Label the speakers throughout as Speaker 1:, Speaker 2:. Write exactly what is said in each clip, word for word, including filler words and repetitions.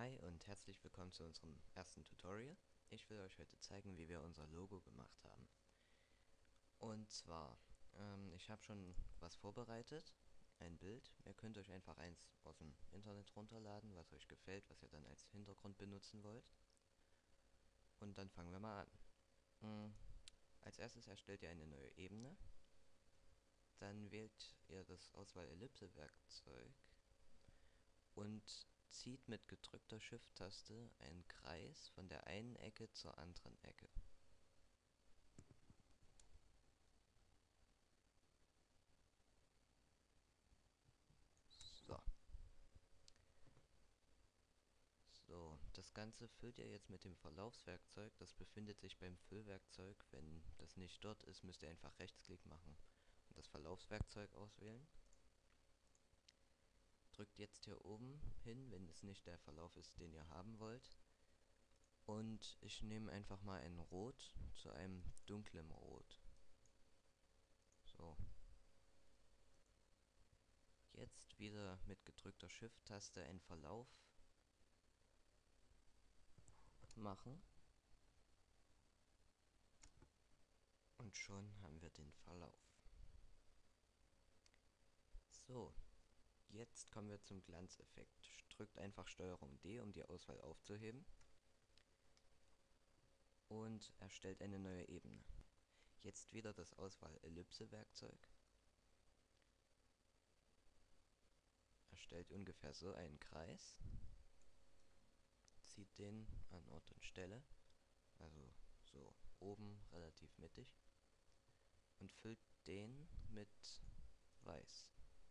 Speaker 1: Hi und herzlich willkommen zu unserem ersten Tutorial. Ich will euch heute zeigen, wie wir unser Logo gemacht haben. Und zwar, ähm, ich habe schon was vorbereitet, ein Bild. Ihr könnt euch einfach eins aus dem Internet runterladen, was euch gefällt, was ihr dann als Hintergrund benutzen wollt. Und dann fangen wir mal an. Mhm. Als erstes erstellt ihr eine neue Ebene. Dann wählt ihr das Auswahl-Ellipse-Werkzeug und zieht mit gedrückter Shift-Taste einen Kreis von der einen Ecke zur anderen Ecke. So. So, das Ganze füllt ihr jetzt mit dem Verlaufswerkzeug. Das befindet sich beim Füllwerkzeug. Wenn das nicht dort ist, müsst ihr einfach Rechtsklick machen und das Verlaufswerkzeug auswählen. Drückt jetzt hier oben hin, wenn es nicht der Verlauf ist, den ihr haben wollt. Und ich nehme einfach mal ein Rot zu einem dunklen Rot. So. Jetzt wieder mit gedrückter Shift-Taste einen Verlauf machen. Und schon haben wir den Verlauf. So, jetzt kommen wir zum Glanzeffekt. Drückt einfach Steuerung D, um die Auswahl aufzuheben. Und erstellt eine neue Ebene. Jetzt wieder das Auswahl-Ellipse-Werkzeug. Erstellt ungefähr so einen Kreis. Zieht den an Ort und Stelle. Also so oben relativ mittig. Und füllt den mit Weiß.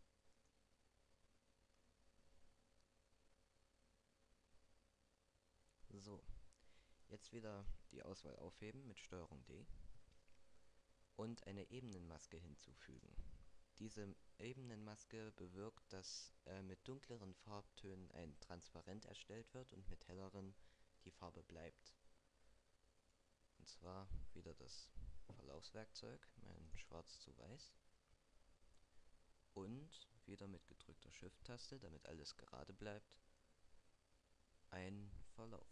Speaker 1: So, jetzt wieder die Auswahl aufheben mit Steuerung D und eine Ebenenmaske hinzufügen. Diese Ebenenmaske bewirkt, dass äh, mit dunkleren Farbtönen ein Transparent erstellt wird und mit helleren die Farbe bleibt. Und zwar wieder das Verlaufswerkzeug, mein Schwarz zu Weiß. Und wieder mit gedrückter Shift-Taste, damit alles gerade bleibt, ein Verlauf.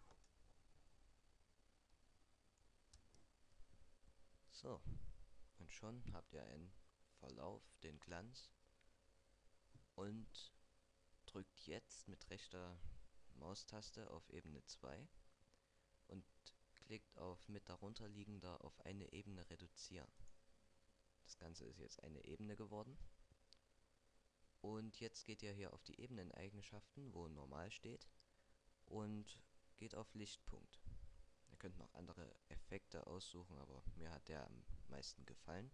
Speaker 1: So, und schon habt ihr einen Verlauf, den Glanz, und drückt jetzt mit rechter Maustaste auf Ebene zwei und klickt auf mit darunterliegender auf eine Ebene reduzieren. Das Ganze ist jetzt eine Ebene geworden. Und jetzt geht ihr hier auf die Ebeneneigenschaften, wo normal steht, und geht auf Lichtpunkt. Ihr könnt noch andere Effekte aussuchen, aber mir hat der am meisten gefallen.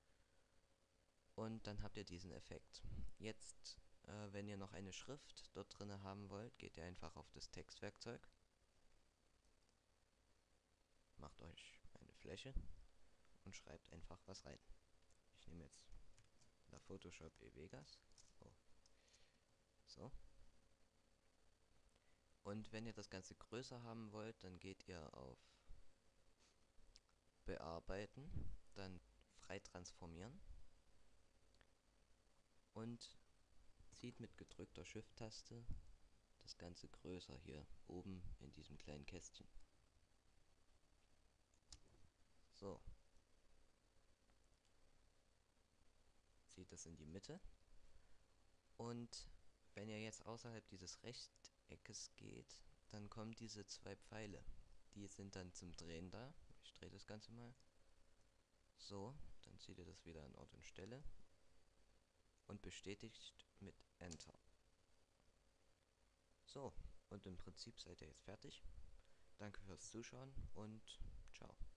Speaker 1: Und dann habt ihr diesen Effekt. Jetzt, äh, wenn ihr noch eine Schrift dort drin haben wollt, geht ihr einfach auf das Textwerkzeug. Macht euch eine Fläche und schreibt einfach was rein. Ich nehme jetzt La Photoshop eVegas. Oh. So. Und wenn ihr das Ganze größer haben wollt, dann geht ihr auf Bearbeiten, dann frei transformieren und zieht mit gedrückter Shift-Taste das Ganze größer hier oben in diesem kleinen Kästchen. So. Zieht das in die Mitte. Und wenn ihr jetzt außerhalb dieses Rechteckes geht, dann kommen diese zwei Pfeile. Die sind dann zum Drehen da. Ich drehe das Ganze mal. So, dann zieht ihr das wieder an Ort und Stelle und bestätigt mit Enter. So, und im Prinzip seid ihr jetzt fertig. Danke fürs Zuschauen und ciao.